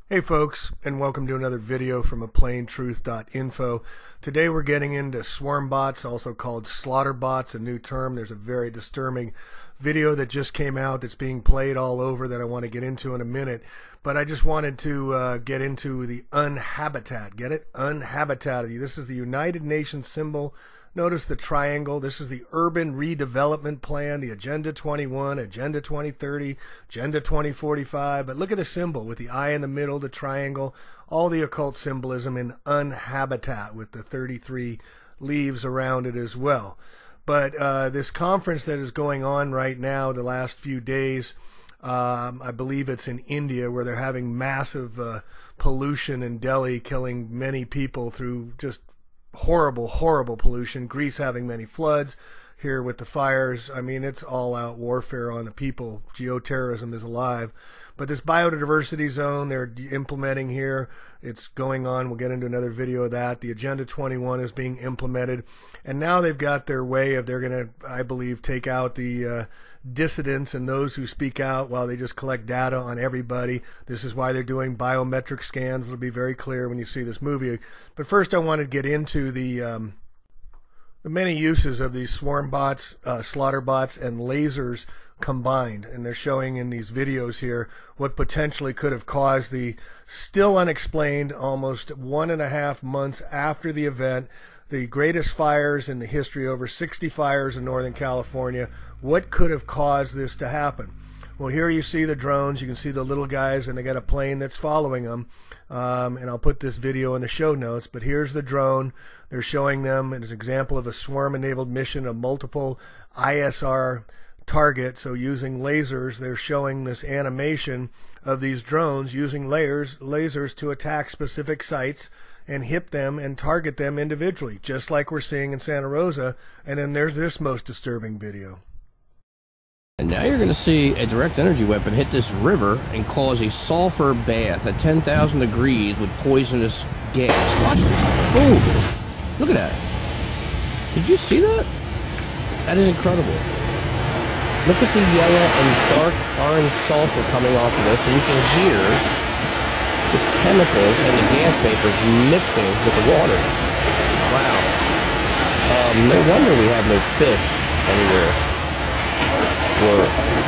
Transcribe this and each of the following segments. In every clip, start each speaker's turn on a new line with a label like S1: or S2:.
S1: Hey folks, and welcome to another video from aplaintruth.info. Today we're getting into swarm bots, also called slaughter bots, a new term. There's a very disturbing video that just came out that's being played all over that I want to get into in a minute. But I just wanted to get into the Unhabitat. Get it? Unhabitat. This is the United Nations symbol. Notice the triangle. This is the Urban Redevelopment Plan, the Agenda 21, Agenda 2030, Agenda 2045. But look at the symbol with the eye in the middle, the triangle, all the occult symbolism in Unhabitat with the 33 leaves around it as well. But this conference that is going on right now, the last few days, I believe it's in India, where they're having massive pollution in Delhi, killing many people through just horrible pollution. Greece having many floods, here with the fires. I mean, it's all out warfare on the people. Geoterrorism is alive. But this biodiversity zone they're implementing here, it's going on. We'll get into another video of that. The Agenda 21 is being implemented, and now they've got their way of, they're going to, I believe, take out the dissidents and those who speak out while they just collect data on everybody. This is why they're doing biometric scans. It'll be very clear when you see this movie. But first I want to get into the many uses of these swarm bots, slaughter bots, and lasers combined. And they're showing in these videos here what potentially could have caused the still unexplained, almost 1.5 months after the event, the greatest fires in the history, over 60 fires in Northern California. What could have caused this to happen? Well, here you see the drones. You can see the little guys, and they got a plane that's following them. And I'll put this video in the show notes. But here's the drone. They're showing them as an example of a swarm-enabled mission of multiple ISR targets. So using lasers, they're showing this animation of these drones using lasers to attack specific sites and hit them and target them individually, just like we're seeing in Santa Rosa. And then there's this most disturbing video.
S2: And now you're going to see a direct energy weapon hit this river and cause a sulfur bath at 10,000 degrees with poisonous gas. Watch this. Boom! Look at that. Did you see that? That is incredible. Look at the yellow and dark orange sulfur coming off of this, and you can hear the chemicals and the gas vapors mixing with the water. Wow. No wonder we have no fish anywhere. Or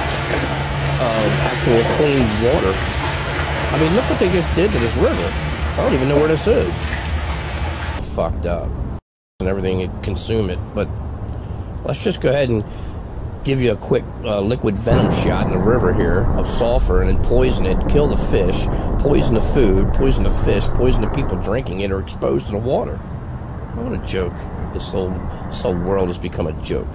S2: actual clean water. I mean, look what they just did to this river. I don't even know where this is. Fucked up. And everything, it consume it. But let's just go ahead and give you a quick liquid venom shot in the river here of sulfur, and then poison it, kill the fish, poison the food, poison the fish, poison the people drinking it or exposed to the water. What a joke. This whole world has become a joke.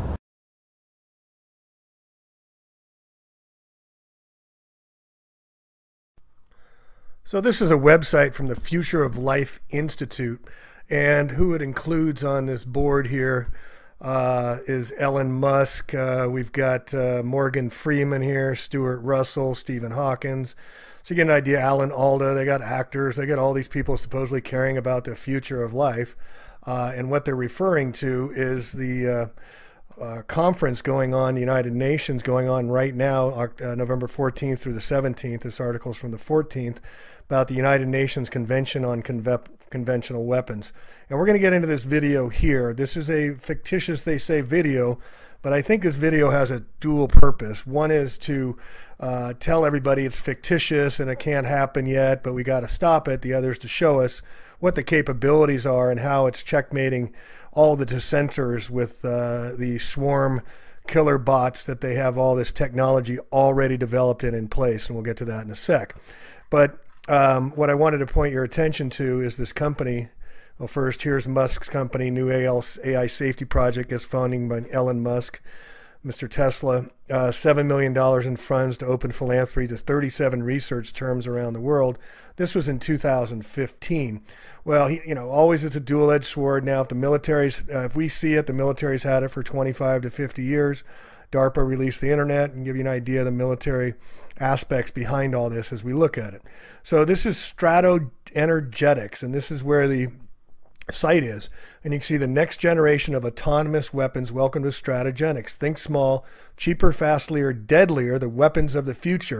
S1: So this is a website from the Future of Life Institute, and who it includes on this board here is Elon Musk. We've got Morgan Freeman here, Stuart Russell, Stephen Hawkins. So you get an idea, Alan Alda. They got actors. They got all these people supposedly caring about the future of life. And what they're referring to is the conference going on, the United Nations going on right now, November 14th through the 17th. This article is from the 14th, about the United Nations Convention on Conventional Weapons. And we're going to get into this video here. This is a fictitious, they say, video, but I think this video has a dual purpose. One is to tell everybody it's fictitious and it can't happen yet, but we got to stop it. The other is to show us what the capabilities are and how it's checkmating all the dissenters with the swarm killer bots, that they have all this technology already developed and in place, and we'll get to that in a sec. But what I wanted to point your attention to is this company. Well, first, here's Musk's company, New AI Safety Project, is funding by Elon Musk, Mr. Tesla, $7 million in funds to open philanthropy to 37 research terms around the world. This was in 2015. Well, always it's a dual-edged sword. Now, if the military's, if we see it, the military's had it for 25 to 50 years. DARPA released the internet and give you an idea of the military aspects behind all this as we look at it. So this is Strato Energetics, and this is where the site is, and you can see the next generation of autonomous weapons. Welcome to Stratogenics. Think small, cheaper, fastlier, deadlier, the weapons of the future.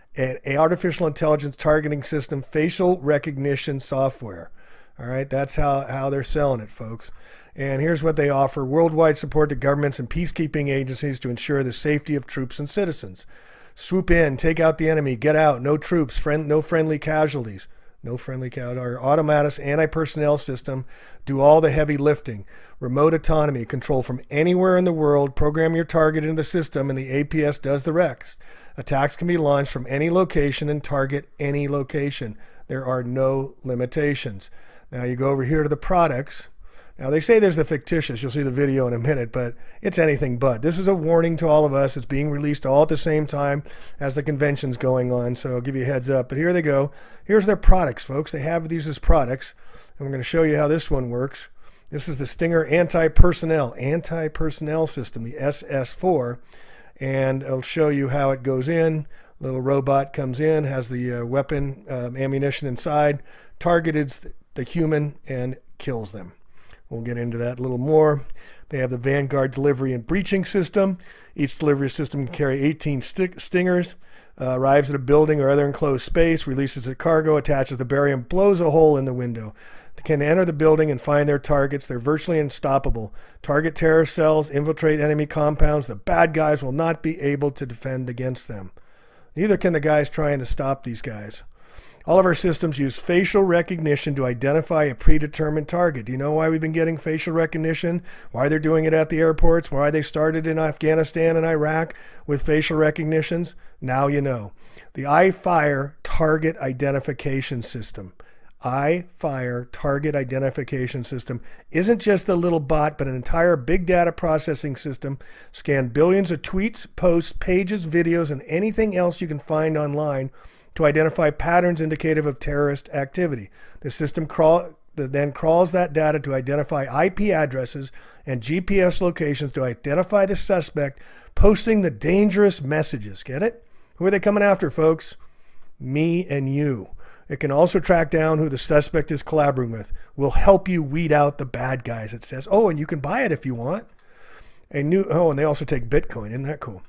S1: an artificial intelligence targeting system, facial recognition software. All right, that's how they're selling it, folks. And here's what they offer: worldwide support to governments and peacekeeping agencies to ensure the safety of troops and citizens. Swoop in, take out the enemy, get out, no troops, no friendly casualties. No friendly casualties. Our Automatis anti-personnel system do all the heavy lifting. Remote autonomy, control from anywhere in the world, program your target into the system, and the APS does the rest. Attacks can be launched from any location and target any location. There are no limitations. Now you go over here to the products. Now they say there's the fictitious, you'll see the video in a minute, but it's anything but. This is a warning to all of us. It's being released all at the same time as the convention's going on, so I'll give you a heads up. But here they go. Here's their products, folks. They have these as products, and we're going to show you how this one works. This is the Stinger anti-personnel system, the SS4, and I'll show you how it goes in. Little robot comes in, has the weapon ammunition inside, targets the human, and kills them. We'll get into that a little more. They have the Vanguard delivery and breaching system. Each delivery system can carry 18 stingers, arrives at a building or other enclosed space, releases the cargo, attaches the barrier, and blows a hole in the window. They can enter the building and find their targets. They're virtually unstoppable. Target terrorist cells, infiltrate enemy compounds. The bad guys will not be able to defend against them. Neither can the guys trying to stop these guys. All of our systems use facial recognition to identify a predetermined target. Do you know why we've been getting facial recognition? Why they're doing it at the airports? Why they started in Afghanistan and Iraq with facial recognitions? Now you know. The iFire Target Identification System. iFire Target Identification System isn't just a little bot, but an entire big data processing system. Scan billions of tweets, posts, pages, videos, and anything else you can find online to identify patterns indicative of terrorist activity. The system then crawls that data to identify IP addresses and GPS locations to identify the suspect posting the dangerous messages. Get it? Who are they coming after, folks? Me and you. It can also track down who the suspect is collaborating with. We'll help you weed out the bad guys, it says. Oh, and you can buy it if you want. And they also take Bitcoin. Isn't that cool?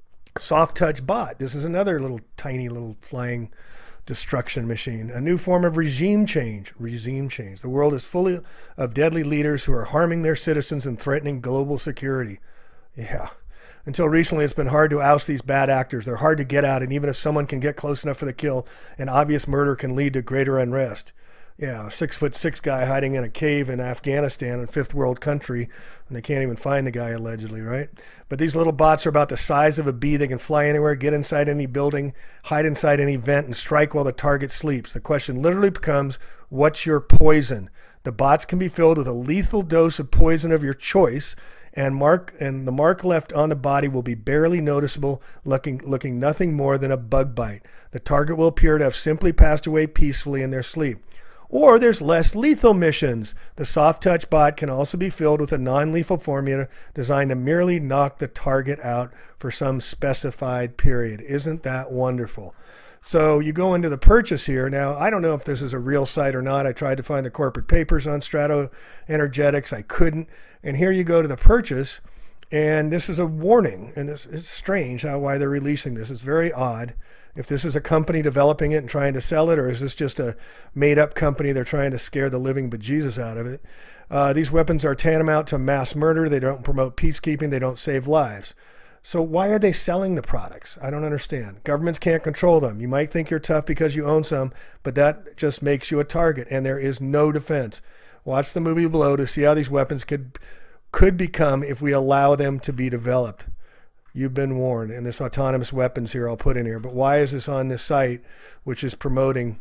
S1: Soft touch bot. This is another little tiny little flying destruction machine. A new form of regime change. The world is full of deadly leaders who are harming their citizens and threatening global security. Yeah. Until recently, it's been hard to oust these bad actors. They're hard to get at, and even if someone can get close enough for the kill, an obvious murder can lead to greater unrest. Yeah, a 6'6" guy hiding in a cave in Afghanistan, a fifth world country, and they can't even find the guy allegedly, right? But these little bots are about the size of a bee. They can fly anywhere, get inside any building, hide inside any vent, and strike while the target sleeps. The question literally becomes, what's your poison? The bots can be filled with a lethal dose of poison of your choice, and the mark left on the body will be barely noticeable, looking nothing more than a bug bite. The target will appear to have simply passed away peacefully in their sleep. Or there's less lethal missions. The soft touch bot can also be filled with a non-lethal formula designed to merely knock the target out for some specified period. Isn't that wonderful? So you go into the purchase here. Now, I don't know if this is a real site or not. I tried to find the corporate papers on Strato Energetics. I couldn't. And here you go to the purchase, and this is a warning. And it's strange why they're releasing this. It's very odd. If this is a company developing it and trying to sell it, or is this just a made-up company they're trying to scare the living bejesus out of it? These weapons are tantamount to mass murder. They don't promote peacekeeping. They don't save lives. So why are they selling the products? I don't understand. Governments can't control them. You might think you're tough because you own some, but that just makes you a target, and there is no defense. Watch the movie below to see how these weapons could become if we allow them to be developed. You've been warned. And this autonomous weapons here I'll put in here. But why is this on this site, which is promoting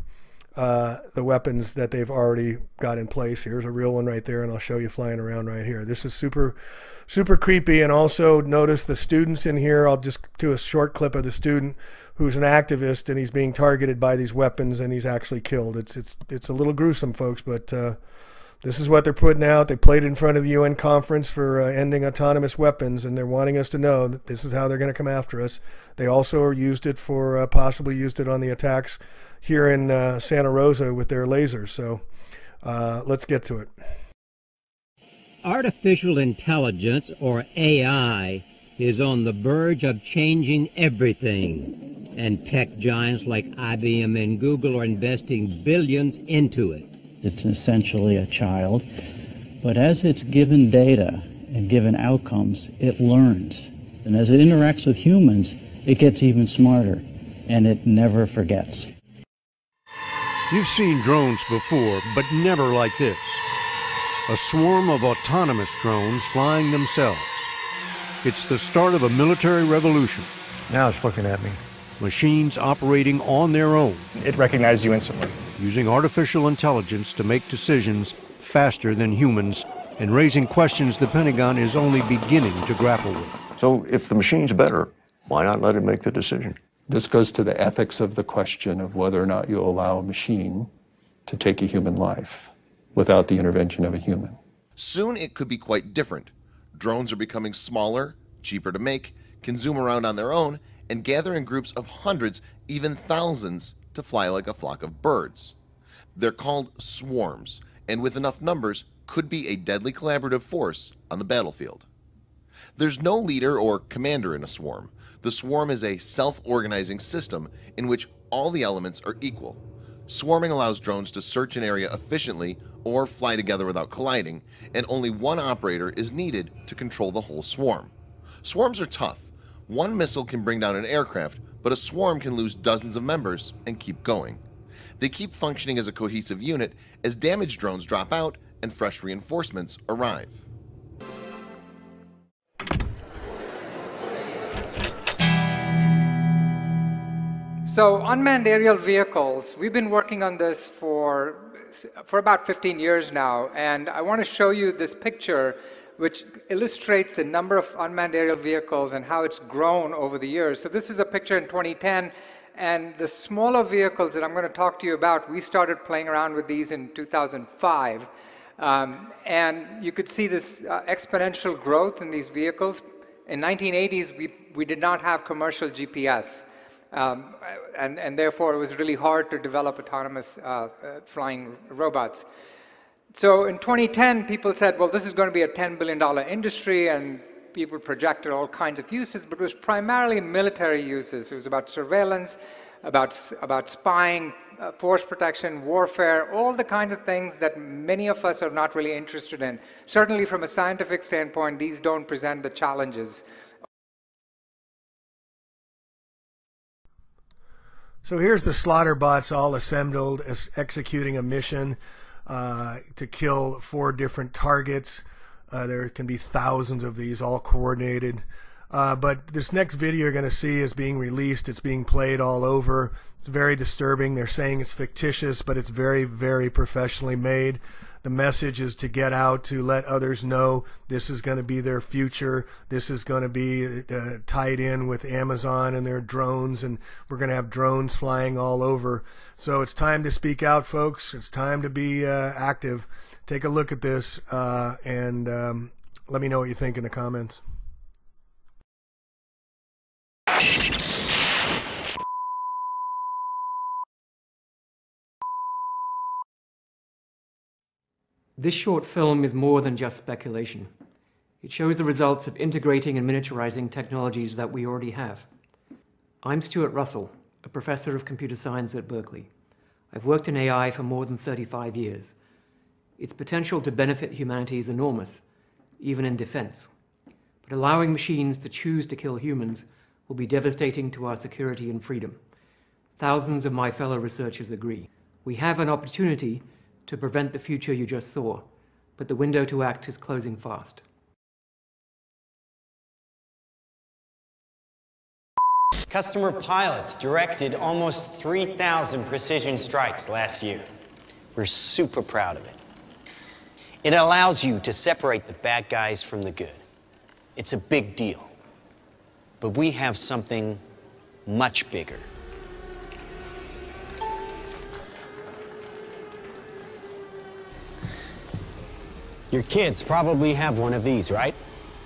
S1: the weapons that they've already got in place? Here's a real one right there, and I'll show you flying around right here. This is super, super creepy. And also notice the students in here. I'll just do a short clip of the student who's an activist, and he's being targeted by these weapons, and he's actually killed. It's a little gruesome, folks, but this is what they're putting out. They played in front of the UN conference for ending autonomous weapons, and they're wanting us to know that this is how they're going to come after us. They also used it for, possibly used it on the attacks here in Santa Rosa with their lasers. So let's get to it.
S3: Artificial intelligence, or AI, is on the verge of changing everything, and tech giants like IBM and Google are investing billions into it.
S4: It's essentially a child, but as it's given data and given outcomes, it learns. And as it interacts with humans, it gets even smarter, and it never forgets.
S5: You've seen drones before, but never like this. A swarm of autonomous drones flying themselves. It's the start of a military revolution.
S6: Now it's looking at me.
S5: Machines operating on their own.
S6: It recognized you instantly.
S5: Using artificial intelligence to make decisions faster than humans and raising questions the Pentagon is only beginning to grapple with.
S7: So if the machine's better, why not let it make the decision?
S8: This goes to the ethics of the question of whether or not you allow a machine to take a human life without the intervention of a human.
S9: Soon it could be quite different. Drones are becoming smaller, cheaper to make, can zoom around on their own, and gather in groups of hundreds, even thousands, to fly like a flock of birds. They're called swarms, and with enough numbers, could be a deadly collaborative force on the battlefield. There's no leader or commander in a swarm. The swarm is a self-organizing system in which all the elements are equal. Swarming allows drones to search an area efficiently or fly together without colliding, and only one operator is needed to control the whole swarm. Swarms are tough. One missile can bring down an aircraft, but a swarm can lose dozens of members and keep going. They keep functioning as a cohesive unit as damaged drones drop out and fresh reinforcements arrive.
S10: So unmanned aerial vehicles, we've been working on this for about 15 years now, and I want to show you this picture which illustrates the number of unmanned aerial vehicles and how it's grown over the years. So this is a picture in 2010, and the smaller vehicles that I'm going to talk to you about, we started playing around with these in 2005. And you could see this exponential growth in these vehicles. In 1980s, we did not have commercial GPS. And therefore, it was really hard to develop autonomous flying robots. So in 2010, people said, well, this is going to be a $10 billion industry, and people projected all kinds of uses, but it was primarily military uses. It was about surveillance, about spying, force protection, warfare, all the kinds of things that many of us are not really interested in. Certainly from a scientific standpoint, these don't present the challenges.
S1: So here's the slaughter bots all assembled, executing a mission to kill 4 different targets. There can be thousands of these, all coordinated. But this next video you're going to see is being released. It's being played all over. It's very disturbing. They're saying it's fictitious, but it's very, very professionally made. The message is to get out, to let others know this is going to be their future. This is going to be tied in with Amazon and their drones, and we're going to have drones flying all over. So it's time to speak out, folks. It's time to be active. Take a look at this and let me know what you think in the comments.
S11: This short film is more than just speculation. It shows the results of integrating and miniaturizing technologies that we already have. I'm Stuart Russell, a professor of computer science at Berkeley. I've worked in AI for more than 35 years. Its potential to benefit humanity is enormous, even in defense. But allowing machines to choose to kill humans will be devastating to our security and freedom. Thousands of my fellow researchers agree. We have an opportunity to prevent the future you just saw, but the window to act is closing fast.
S12: Customer pilots directed almost 3,000 precision strikes last year. We're super proud of it. It allows you to separate the bad guys from the good. It's a big deal. But we have something much bigger. Your kids probably have one of these, right?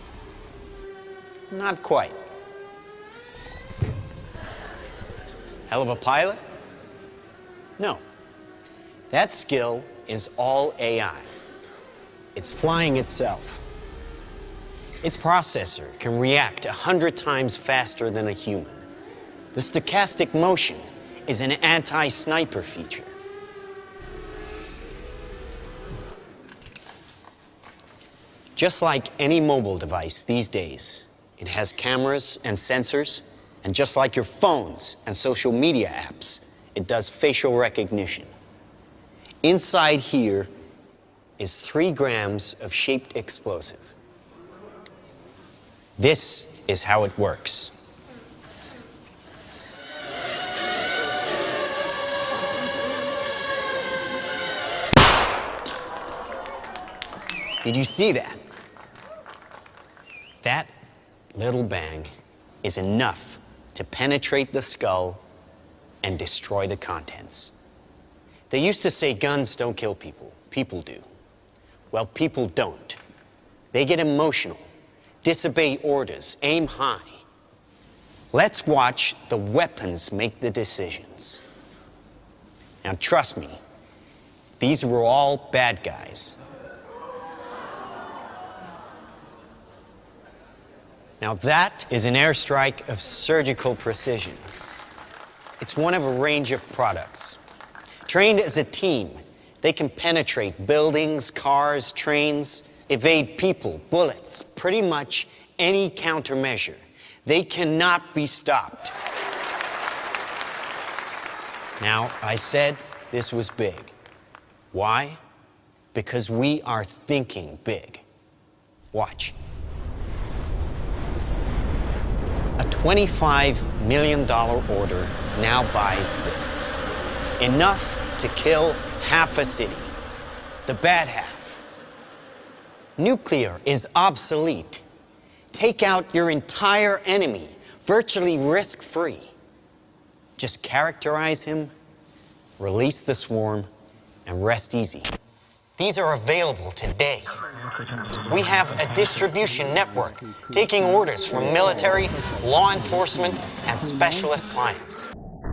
S12: Not quite. Hell of a pilot? No. That skill is all AI. It's flying itself. Its processor can react 100 times faster than a human. The stochastic motion is an anti-sniper feature. Just like any mobile device these days, it has cameras and sensors, and just like your phones and social media apps, it does facial recognition. Inside here is 3 grams of shaped explosive. This is how it works. Did you see that? That little bang is enough to penetrate the skull and destroy the contents. They used to say guns don't kill people, people do. Well, people don't. They get emotional, disobey orders, aim high. Let's watch the weapons make the decisions. Now, trust me, these were all bad guys. Now that is an airstrike of surgical precision. It's one of a range of products. Trained as a team, they can penetrate buildings, cars, trains, evade people, bullets, pretty much any countermeasure. They cannot be stopped. Now, I said this was big. Why? Because we are thinking big. Watch. A $25 million order now buys this. Enough to kill half a city. The bad half. Nuclear is obsolete. Take out your entire enemy, virtually risk-free. Just characterize him, release the swarm, and rest easy. These are available today. We have a distribution network taking orders from military, law enforcement, and specialist clients.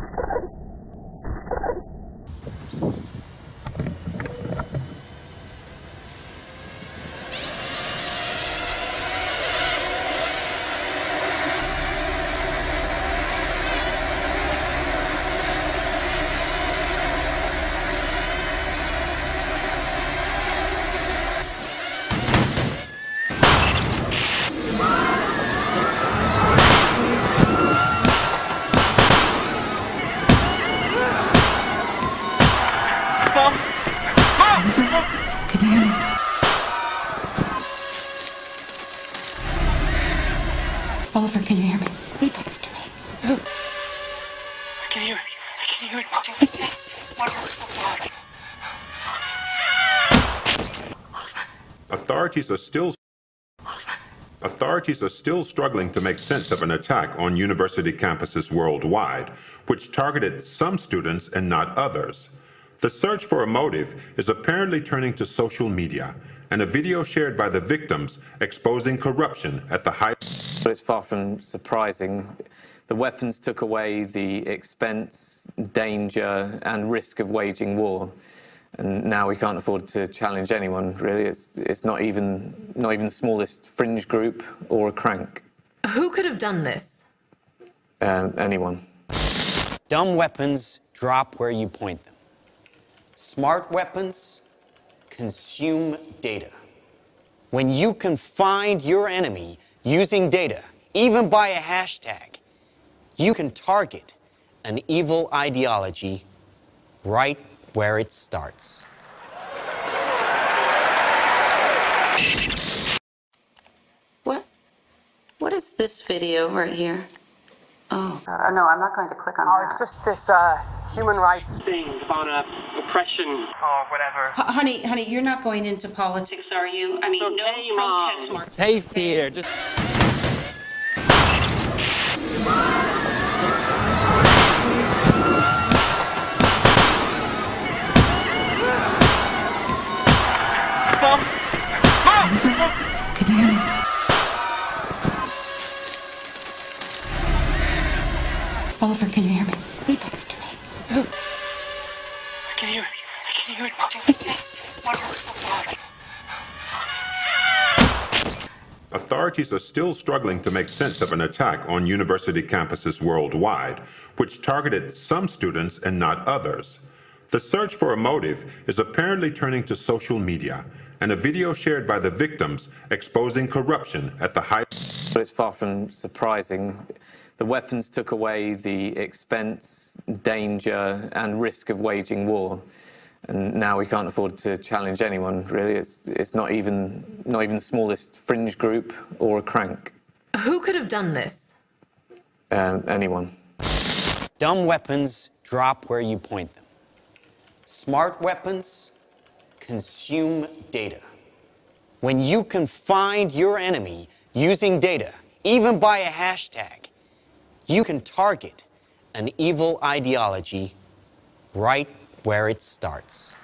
S13: Can you hear me? Oliver, can you hear me? Listen to me.
S14: I can hear it. I can hear it, Mom. It's wonderful.
S15: Authorities are still struggling to make sense of an attack on university campuses worldwide, which targeted some students and not others. The search for a motive is apparently turning to social media, and a video shared by the victims exposing corruption at the height.
S16: But it's far from surprising. The weapons took away the expense, danger, and risk of waging war. And now we can't afford to challenge anyone, really. It's not even the smallest fringe group or a crank.
S17: Who could have done this?
S16: Anyone.
S12: Dumb weapons drop where you point them. Smart weapons consume data. When you can find your enemy using data, even by a hashtag, you can target an evil ideology right where it starts.
S18: What is this video right here? Oh.
S19: No, I'm not going to click on that. It's just this human rights thing about oppression or whatever.
S18: Honey, you're not going into politics, are you? I mean,
S19: okay,
S18: no
S19: Mom.
S18: protest.
S19: It's safe here. Just.
S13: Can you hear me? Oliver, can you hear me? Listen to me.
S14: I can hear it. I can hear it, Mom. It's wonderful.
S15: Authorities are still struggling to make sense of an attack on university campuses worldwide, which targeted some students and not others. The search for a motive is apparently turning to social media, and a video shared by the victims exposing corruption at the height.
S16: But it's far from surprising. The weapons took away the expense, danger, and risk of waging war. And now we can't afford to challenge anyone, really. It's not even the smallest fringe group or a crank.
S17: Who could have done this?
S16: Anyone.
S12: Dumb weapons drop where you point them. Smart weapons consume data. When you can find your enemy using data, even by a hashtag, you can target an evil ideology right where it starts.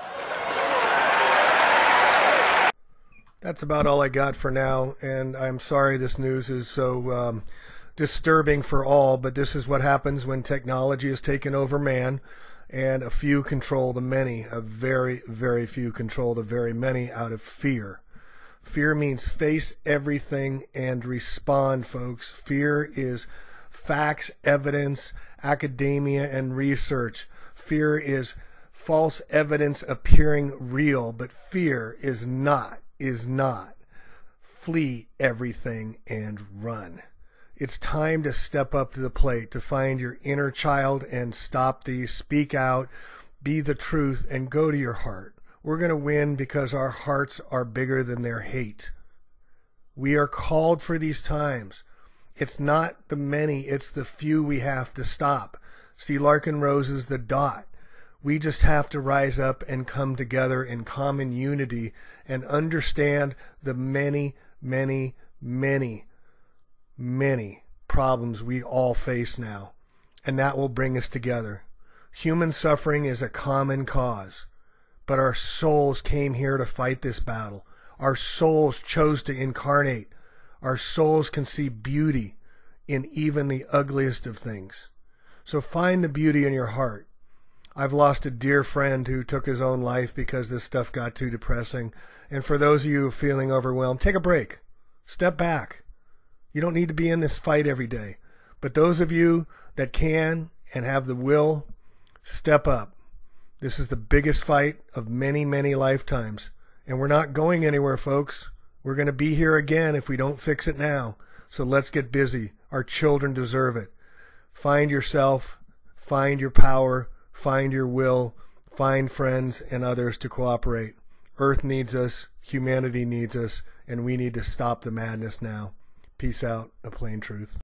S1: That's about all I got for now, and I'm sorry this news is so disturbing for all, but this is what happens when technology has taken over man, and a few control the many. A very, very few control the very many out of fear. Fear means face everything and respond, folks. Fear is facts, evidence, academia, and research. Fear is false evidence appearing real, but fear is not. Flee everything and run. It's time to step up to the plate, to find your inner child and stop these. Speak out, be the truth, and go to your heart. We're going to win because our hearts are bigger than their hate. We are called for these times. It's not the many, it's the few we have to stop. See, Larkin Rose is the dot. We just have to rise up and come together in common unity and understand the many, many, many, many problems we all face now. And that will bring us together. Human suffering is a common cause, but our souls came here to fight this battle. Our souls chose to incarnate. Our souls can see beauty in even the ugliest of things. So find the beauty in your heart. I've lost a dear friend who took his own life because this stuff got too depressing. And for those of you feeling overwhelmed, take a break. Step back. You don't need to be in this fight every day. But those of you that can and have the will, step up. This is the biggest fight of many, many lifetimes. And we're not going anywhere, folks. We're going to be here again if we don't fix it now. So let's get busy. Our children deserve it. Find yourself, find your power, find your will, find friends and others to cooperate. Earth needs us, humanity needs us, and we need to stop the madness now. Peace out, A Plain Truth.